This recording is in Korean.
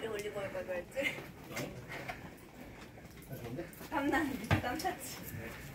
머리 올리고 올 걸 그랬지? 좋은데? 땀나는데 땀 찼지.